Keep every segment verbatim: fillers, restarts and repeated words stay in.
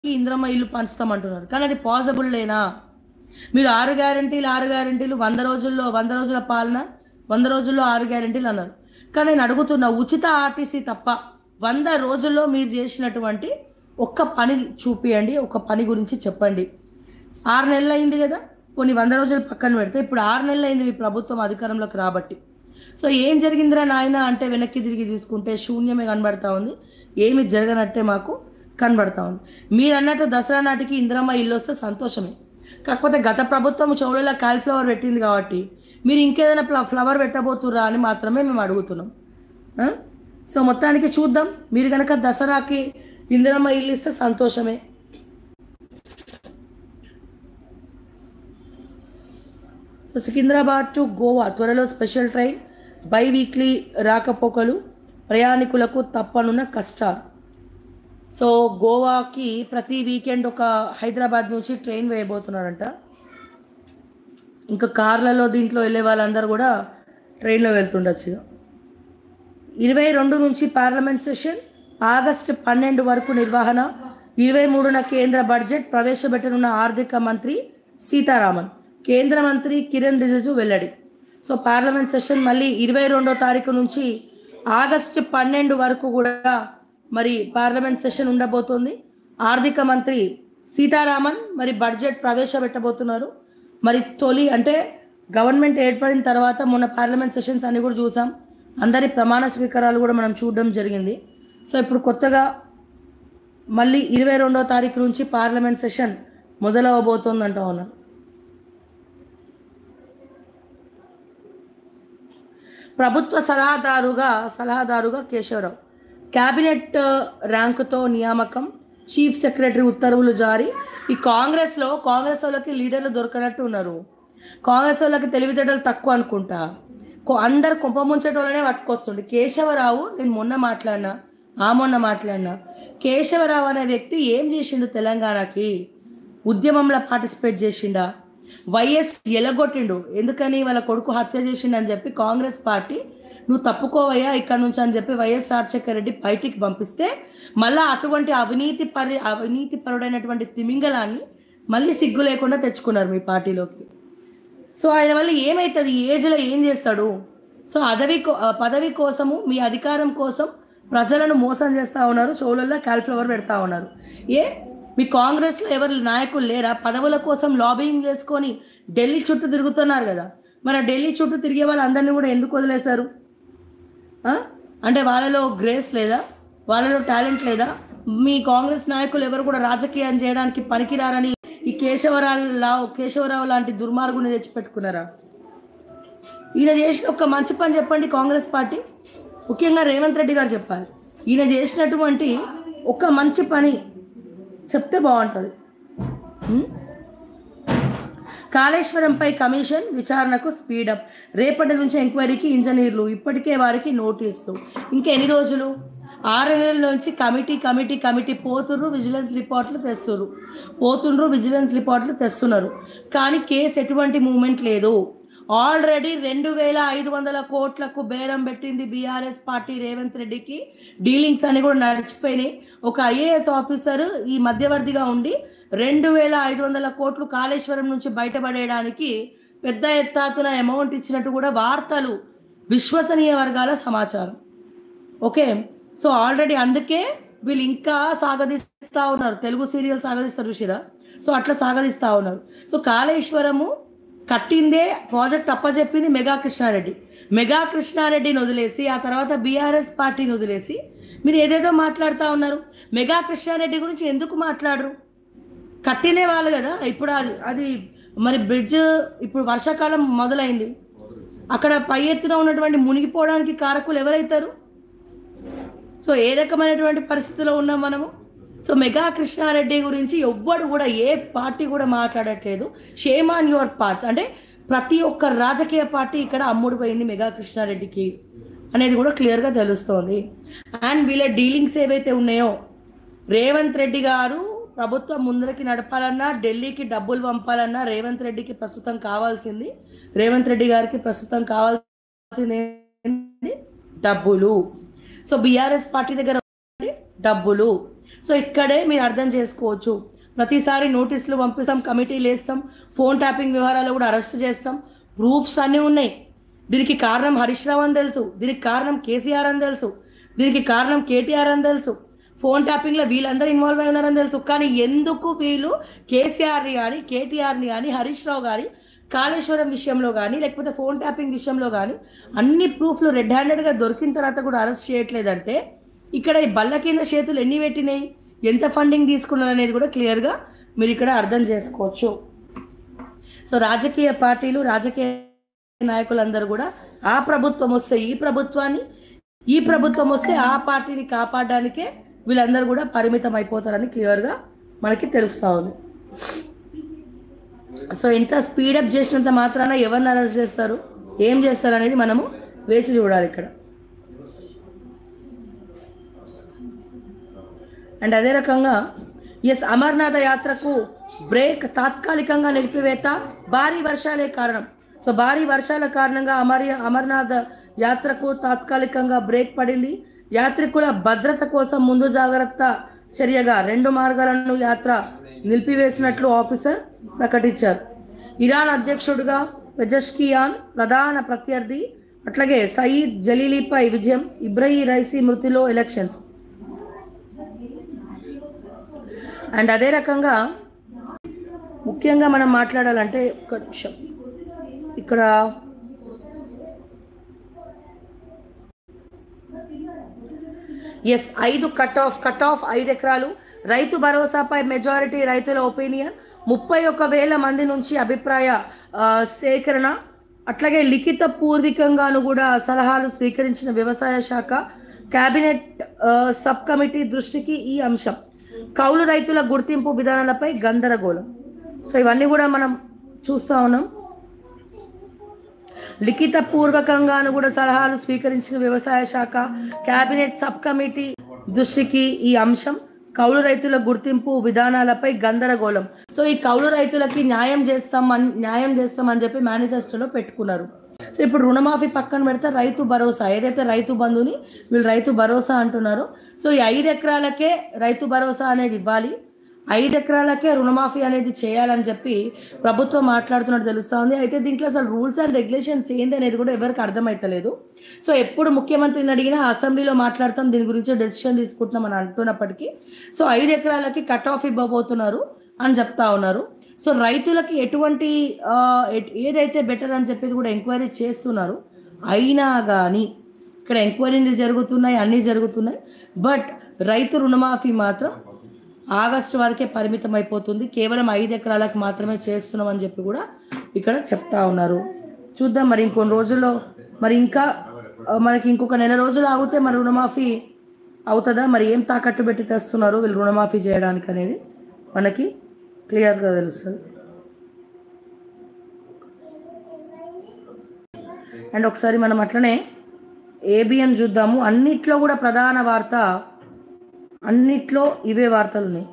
ఇంద్రమ్మ ఇల్లు పంచుతామంటున్నారు, కానీ అది పాసిబుల్ లేనా? మీరు ఆరు గ్యారంటీలు ఆరు గ్యారంటీలు వంద రోజుల్లో వంద రోజుల పాలన వంద రోజుల్లో ఆరు గ్యారంటీలు అన్నారు. కానీ నేను అడుగుతున్నా, ఉచిత ఆర్టీసీ తప్ప వంద రోజుల్లో మీరు చేసినటువంటి ఒక్క పని చూపియండి, ఒక పని గురించి చెప్పండి. ఆరు నెలలు అయింది కదా, కొన్ని వంద రోజులు పక్కన పెడితే ఇప్పుడు ఆరు నెలలు అయింది మీ ప్రభుత్వం అధికారంలోకి రాబట్టి. సో ఏం జరిగిందిరా నాయన అంటే వెనక్కి తిరిగి తీసుకుంటే శూన్యమే కనబడతా ఉంది, ఏమి జరగనట్టే మాకు కనబడతా ఉంది. మీరు అన్నట్టు దసరా నాటికి ఇందిరమ్మ ఇల్లు వస్తే సంతోషమే, కాకపోతే గత ప్రభుత్వం చెవులలో కాలిఫ్లవర్ పెట్టింది కాబట్టి మీరు ఇంకేదైనా ఫ్లవర్ పెట్టబోతుర్రా అని మాత్రమే మేము అడుగుతున్నాం. సో మొత్తానికి చూద్దాం, మీరు కనుక దసరాకి ఇందిరమ్మ ఇల్లు ఇస్తే సంతోషమే. సో సికింద్రాబాద్ టు గోవా త్వరలో స్పెషల్ ట్రైన్, బై వీక్లీ రాకపోకలు, ప్రయాణికులకు తప్పనున్న కష్టాలు. సో గోవాకి ప్రతి వీకెండ్ ఒక హైదరాబాద్ నుంచి ట్రైన్ వేయబోతున్నారంట. ఇంకా కార్లలో దీంట్లో వెళ్ళే వాళ్ళందరూ కూడా ట్రైన్లో వెళ్తుండొచ్చు. ఇరవై రెండు నుంచి పార్లమెంట్ సెషన్, ఆగస్టు పన్నెండు వరకు నిర్వహణ. ఇరవై మూడున కేంద్ర బడ్జెట్ ప్రవేశపెట్టనున్న ఆర్థిక మంత్రి సీతారామన్, కేంద్ర మంత్రి కిరణ్ రిజిజు వెల్లడి. సో పార్లమెంట్ సెషన్ మళ్ళీ ఇరవై రెండో తారీఖు నుంచి ఆగస్టు పన్నెండు వరకు కూడా మరి పార్లమెంట్ సెషన్ ఉండబోతోంది. ఆర్థిక మంత్రి సీతారామన్ మరి బడ్జెట్ ప్రవేశపెట్టబోతున్నారు. మరి తొలి అంటే గవర్నమెంట్ ఏర్పడిన తర్వాత మొన్న పార్లమెంట్ సెషన్స్ అన్ని కూడా చూసాం, అందరి ప్రమాణ స్వీకారాలు కూడా మనం చూడడం జరిగింది. సో ఇప్పుడు కొత్తగా మళ్ళీ ఇరవై రెండో తారీఖు నుంచి పార్లమెంట్ సెషన్ మొదలవబోతోందంట ఉన్నారు. ప్రభుత్వ సలహాదారుగా సలహాదారుగా కేశవరావు, క్యాబినెట్ ర్యాంకుతో నియామకం, చీఫ్ సెక్రటరీ ఉత్తర్వులు జారీ. ఈ కాంగ్రెస్లో కాంగ్రెస్ వాళ్ళకి లీడర్లు దొరకనట్టు ఉన్నారు. కాంగ్రెస్ వాళ్ళకి తెలివితేటలు తక్కువ అనుకుంటా, అందరు కుంప ముంచటోళ్ళనే పట్టుకొస్తుండే. కేశవరావు, నేను మొన్న మాట్లాడినా ఆ మొన్న మాట్లాడినా కేశవరావు అనే వ్యక్తి ఏం చేసిండు తెలంగాణకి? ఉద్యమంలో పార్టిసిపేట్ చేసిండా? వైఎస్ ఎలగొట్టిండు, ఎందుకని వాళ్ళ కొడుకు హత్య చేసిండు అని చెప్పి కాంగ్రెస్ పార్టీ నువ్వు తప్పుకోవయ్యా ఇక్కడ నుంచి అని చెప్పి వైఎస్ రాజశేఖర రెడ్డి బయటికి పంపిస్తే మళ్ళీ అటువంటి అవినీతి పరి అవినీతి పరుడైనటువంటి తిమింగలాన్ని మళ్ళీ సిగ్గు లేకుండా తెచ్చుకున్నారు మీ పార్టీలోకి. సో ఆయన వల్ల ఏమవుతుంది, ఏజ్లో ఏం చేస్తాడు? సో అదవి పదవి కోసము మీ అధికారం కోసం ప్రజలను మోసం చేస్తూ ఉన్నారు, చెవులలో కాలిఫ్లవర్ పెడతా ఉన్నారు. ఏ మీ కాంగ్రెస్లో ఎవరు నాయకులు లేరా? పదవుల కోసం లాబింగ్ చేసుకొని ఢిల్లీ చుట్టూ తిరుగుతున్నారు కదా, మరి ఢిల్లీ చుట్టూ తిరిగే వాళ్ళందరినీ కూడా ఎందుకు వదిలేశారు? అంటే వాళ్ళలో గ్రేస్ లేదా, వాళ్ళలో టాలెంట్ లేదా? మీ కాంగ్రెస్ నాయకులు ఎవరు కూడా రాజకీయం చేయడానికి పనికిరారని ఈ కేశవరావు కేశవరావు లాంటి దుర్మార్గుని తెచ్చిపెట్టుకున్నారా? ఈయన చేసిన ఒక మంచి పని చెప్పండి కాంగ్రెస్ పార్టీ, ముఖ్యంగా రేవంత్ రెడ్డి గారు చెప్పాలి. ఈయన చేసినటువంటి ఒక మంచి పని చెప్తే బాగుంటుంది. కాళేశ్వరంపై కమిషన్ విచారణకు స్పీడప్, రేపటి నుంచి ఎంక్వైరీకి ఇంజనీర్లు, ఇప్పటికే వారికి నోటీసులు. ఇంకా ఎన్ని రోజులు? ఆరు నెలల నుంచి కమిటీ కమిటీ కమిటీ పోతుర్రు, విజిలెన్స్ రిపోర్ట్లు తెస్తున్నారు పోతుండ్రు విజిలెన్స్ రిపోర్ట్లు తెస్తున్నారు కానీ కేసు ఎటువంటి మూమెంట్ లేదు. ఆల్రెడీ రెండు వేల ఐదు వందల కోట్లకు బేరం పెట్టింది బీఆర్ఎస్ పార్టీ రేవంత్ రెడ్డికి. డీలింగ్స్ అని కూడా నడిచిపోయినాయి. ఒక ఐఏఎస్ ఆఫీసర్ ఈ మధ్యవర్తిగా ఉండి రెండు వేల ఐదు వందల కోట్లు కాళేశ్వరం నుంచి బయటపడేయడానికి పెద్ద ఎత్తాతున అమౌంట్ ఇచ్చినట్టు కూడా వార్తలు, విశ్వసనీయ వర్గాల సమాచారం. ఓకే, సో ఆల్రెడీ అందుకే వీళ్ళు ఇంకా సాగదీస్తూ ఉన్నారు. తెలుగు సీరియల్ సాగదీస్తారు చూసిరా, సో అట్లా సాగదీస్తూ ఉన్నారు. సో కాళేశ్వరము కట్టిందే ప్రాజెక్ట్ అప్పచెప్పింది మెగా కృష్ణారెడ్డి. మెగా కృష్ణారెడ్డిని వదిలేసి ఆ తర్వాత బీఆర్ఎస్ పార్టీని వదిలేసి మీరు ఏదేదో మాట్లాడుతూ ఉన్నారు. మెగా కృష్ణారెడ్డి గురించి ఎందుకు మాట్లాడరు? కట్టినే వాళ్ళు కదా. ఇప్పుడు అది అది మరి బ్రిడ్జ్ ఇప్పుడు వర్షాకాలం మొదలైంది, అక్కడ పై ఎత్తున ఉన్నటువంటి మునిగిపోవడానికి కారకులు ఎవరైతారు? సో ఏ రకమైనటువంటి పరిస్థితిలో ఉన్నాం మనము? సో మెగా కృష్ణారెడ్డి గురించి ఎవ్వడు కూడా ఏ పార్టీ కూడా మాట్లాడట్లేదు. షేమ్ ఆన్ యువర్ పార్ట్స్ అంటే ప్రతి ఒక్క రాజకీయ పార్టీ ఇక్కడ అమ్ముడు పోయింది మెగా కృష్ణారెడ్డికి అనేది కూడా క్లియర్గా తెలుస్తోంది. అండ్ వీళ్ళ డీలింగ్స్ ఏవైతే ఉన్నాయో, రేవంత్ రెడ్డి గారు ప్రభుత్వం ముందరికి నడపాలన్నా, ఢిల్లీకి డబ్బులు పంపాలన్నా రేవంత్ రెడ్డికి ప్రస్తుతం కావాల్సింది రేవంత్ రెడ్డి గారికి ప్రస్తుతం కావాల్సింది డబ్బులు. సో బీఆర్ఎస్ పార్టీ దగ్గర డబ్బులు. సో ఇక్కడే మీరు అర్థం చేసుకోవచ్చు. ప్రతిసారి నోటీసులు పంపిస్తాం, కమిటీలు వేస్తాం, ఫోన్ ట్యాపింగ్ వ్యవహారాలు కూడా అరెస్ట్ చేస్తాం, ప్రూఫ్స్ అన్నీ ఉన్నాయి. దీనికి కారణం హరీష్ రావు అని తెలుసు, దీనికి కారణం కేసీఆర్ అని తెలుసు, దీనికి కారణం కేటీఆర్ అని తెలుసు, ఫోన్ ట్యాపింగ్లో వీళ్ళందరూ ఇన్వాల్వ్ అయి ఉన్నారని తెలుసు. కానీ ఎందుకు వీళ్ళు కేసీఆర్ని కానీ కేటీఆర్ని కానీ హరీష్ రావు కానీ కాళేశ్వరం విషయంలో కానీ లేకపోతే ఫోన్ ట్యాపింగ్ విషయంలో కానీ అన్ని ప్రూఫ్లు రెడ్ హ్యాండెడ్గా దొరికిన తర్వాత కూడా అరెస్ట్ చేయట్లేదంటే ఇక్కడ ఈ బల్ల కింద చేతులు ఎన్ని పెట్టినాయి, ఎంత ఫండింగ్ తీసుకున్నారు అనేది కూడా క్లియర్గా మీరు ఇక్కడ అర్థం చేసుకోవచ్చు. సో రాజకీయ పార్టీలు రాజకీయ నాయకులందరూ కూడా ఆ ప్రభుత్వం వస్తే ఈ ప్రభుత్వాన్ని, ఈ ప్రభుత్వం వస్తే ఆ పార్టీని కాపాడడానికే వీళ్ళందరూ కూడా పరిమితం అయిపోతారని క్లియర్గా మనకి తెలుస్తూ ఉంది. సో ఇంత స్పీడప్ చేసినంత మాత్రాన ఎవరిని అరెస్ట్ చేస్తారు, ఏం చేస్తారు అనేది మనము వేచి చూడాలి ఇక్కడ. అండ్ అదే రకంగా ఎస్ అమర్నాథ యాత్రకు బ్రేక్, తాత్కాలికంగా నిలిపివేత, భారీ వర్షాలే కారణం. సో భారీ వర్షాల కారణంగా అమర్ అమర్నాథ్ యాత్రకు తాత్కాలికంగా బ్రేక్ పడింది. యాత్రికుల భద్రత కోసం ముందు జాగ్రత్త చర్యగా రెండు మార్గాలను యాత్ర నిలిపివేసినట్లు ఆఫీసర్ ప్రకటించారు. ఇరాన్ అధ్యక్షుడిగా పెజెష్కియాన్ ప్రధాన ప్రత్యర్థి, అట్లాగే సయీద్ జలీలీపై విజయం, ఇబ్రహీం రైసీ మృతిలో ఎలక్షన్స్. అండ్ అదే రకంగా ముఖ్యంగా మనం మాట్లాడాలంటే ఒక నిమిషం ఇక్కడ ఎస్ ఐదు కట్ ఆఫ్ కట్ ఆఫ్ ఐదు ఎకరాలు రైతు భరోసాపై మెజారిటీ రైతుల ఒపీనియన్, ముప్పై ఒక్క వేల మంది నుంచి అభిప్రాయ సేకరణ, అట్లాగే లిఖిత పూర్వకంగాను కూడా సలహాలు స్వీకరించిన వ్యవసాయ శాఖ. కేబినెట్ సబ్ కమిటీ దృష్టికి ఈ అంశం. కౌలు రైతుల గుర్తింపు విధానాలపై గందరగోళం. సో ఇవన్నీ కూడా మనం చూస్తూ ఉన్నాం. లిఖిత పూర్వకంగాను కూడా సలహాలు స్వీకరించిన వ్యవసాయ శాఖ, కేబినెట్ సబ్ కమిటీ దృష్టికి ఈ అంశం. కౌలు రైతుల గుర్తింపు విధానాలపై గందరగోళం. సో ఈ కౌలు రైతులకి న్యాయం చేస్తాం న్యాయం చేస్తామని చెప్పి మేనిఫెస్టోలో పెట్టుకున్నారు. సో ఇప్పుడు రుణమాఫీ పక్కన పెడితే రైతు భరోసా, ఏదైతే రైతు బంధుని వీళ్ళు రైతు భరోసా అంటున్నారో, సో ఈ ఐదు ఎకరాలకే రైతు భరోసా అనేది ఇవ్వాలి, ఐదు ఎకరాలకే రుణమాఫీ అనేది చేయాలని చెప్పి ప్రభుత్వం మాట్లాడుతున్నట్టు తెలుస్తూ ఉంది. అయితే దీంట్లో అసలు రూల్స్ అండ్ రెగ్యులేషన్స్ ఏంది అనేది కూడా ఎవరికి అర్థమవుతలేదు. సో ఎప్పుడు ముఖ్యమంత్రిని అడిగినా అసెంబ్లీలో మాట్లాడతాం, దీని గురించి డెసిషన్ తీసుకుంటున్నాం అని అంటున్నప్పటికీ సో ఐదు ఎకరాలకి కట్ ఆఫ్ ఇవ్వబోతున్నారు అని చెప్తా ఉన్నారు. సో రైతులకి ఎటువంటి ఏదైతే బెటర్ అని చెప్పేది కూడా ఎంక్వైరీ చేస్తున్నారు. అయినా కానీ ఇక్కడ ఎంక్వైరీలు జరుగుతున్నాయి, అన్నీ జరుగుతున్నాయి. బట్ రైతు రుణమాఫీ మాత్రం ఆగస్టు వరకే పరిమితం అయిపోతుంది, కేవలం ఐదు ఎకరాలకు మాత్రమే చేస్తున్నాం అని చెప్పి కూడా ఇక్కడ చెప్తా ఉన్నారు. చూద్దాం మరి ఇంకొన్ని రోజుల్లో, మరి ఇంకా మనకి ఇంకొక నెల రోజులు ఆగితే మరి రుణమాఫీ అవుతుందా, మరి ఏం తాకట్టు పెట్టి తెస్తున్నారు వీళ్ళు రుణమాఫీ చేయడానికి అనేది మనకి క్లియర్గా తెలుస్తుంది. అండ్ ఒకసారి మనం అట్లనే ఏబిఎన్ చూద్దాము. అన్నిట్లో కూడా ప్రధాన వార్త, అన్నిట్లో ఇవే వార్తలు ఉన్నాయి.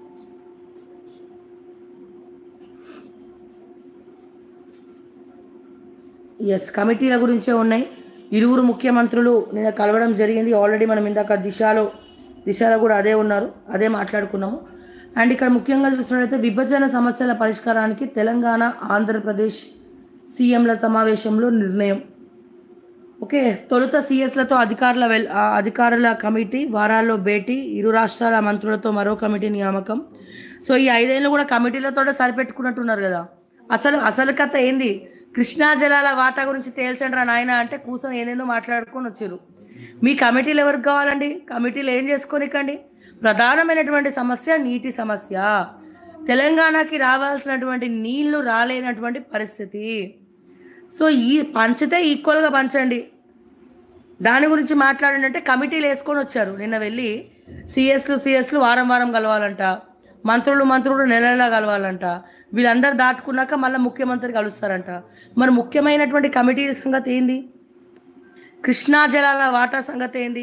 ఎస్ కమిటీల గురించే ఉన్నాయి. ఇరువురు ముఖ్యమంత్రులు నిన్న కలవడం జరిగింది. ఆల్రెడీ మనం ఇందాక దిశలో దిశలో కూడా అదే ఉన్నారు, అదే మాట్లాడుకున్నాము. అండ్ ఇక్కడ ముఖ్యంగా చూసినట్లయితే విభజన సమస్యల పరిష్కారానికి తెలంగాణ ఆంధ్రప్రదేశ్ సీఎంల సమావేశంలో నిర్ణయం. ఓకే, తొలుత సిఎస్లతో అధికారుల వెల్ అధికారుల కమిటీ వారాల్లో భేటీ, ఇరు రాష్ట్రాల మంత్రులతో మరో కమిటీ నియామకం. సో ఈ ఐదేళ్ళు కూడా కమిటీలతో సరిపెట్టుకున్నట్టున్నారు కదా. అసలు అసలు కథ ఏంది, కృష్ణా జలాల వాటా గురించి తేల్చండి రా నాయన అంటే కూర్చొని ఏదేందో మాట్లాడుకొని వచ్చారు. మీ కమిటీలు ఎవరికి కావాలండి? కమిటీలు ఏం చేసుకోనికండి? ప్రధానమైనటువంటి సమస్య నీటి సమస్య. తెలంగాణకి రావాల్సినటువంటి నీళ్లు రాలేనటువంటి పరిస్థితి. సో ఈ పంచితే ఈక్వల్గా పంచండి, దాని గురించి మాట్లాడండి అంటే కమిటీలు వేసుకొని వచ్చారు. నిన్న వెళ్ళి సిఎస్లు సిఎస్లు వారం వారం కలవాలంట, మంత్రులు మంత్రులు నెల నెలా కలవాలంట. వీళ్ళందరూ దాటుకున్నాక మళ్ళీ ముఖ్యమంత్రి కలుస్తారంట. మరి ముఖ్యమైనటువంటి కమిటీల సంగతి ఏంది? కృష్ణా జలాల వాటా సంగతి ఏంది?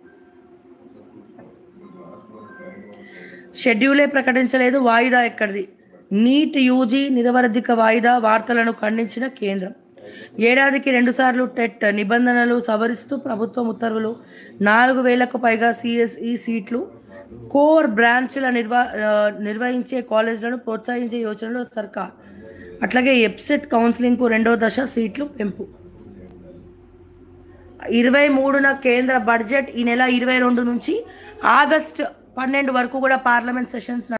షెడ్యూలే ప్రకటించలేదు, వాయిదా ఎక్కడిది? నీట్ యూజీ నిరవధిక వాయిదా, వార్తలను ఖండించిన కేంద్రం. ఏడాదికి రెండుసార్లు టెట్ నిబంధనలు సవరిస్తూ ప్రభుత్వం ఉత్తర్వులు. నాలుగు వేలకు పైగా సిఎస్ఈ సీట్లు కోర్ బ్రాంచ్ల నిర్వా నిర్వహించే కాలేజీలను ప్రోత్సహించే యోచనలో సర్కార్. అట్లాగే ఎప్సెట్ కౌన్సిలింగ్కు రెండో దశ సీట్లు పెంపు. ఇరవై మూడున కేంద్ర బడ్జెట్. ఈ నెల ఇరవై రెండు నుంచి ఆగస్ట్ పన్నెండు వరకు కూడా పార్లమెంట్ సెషన్స్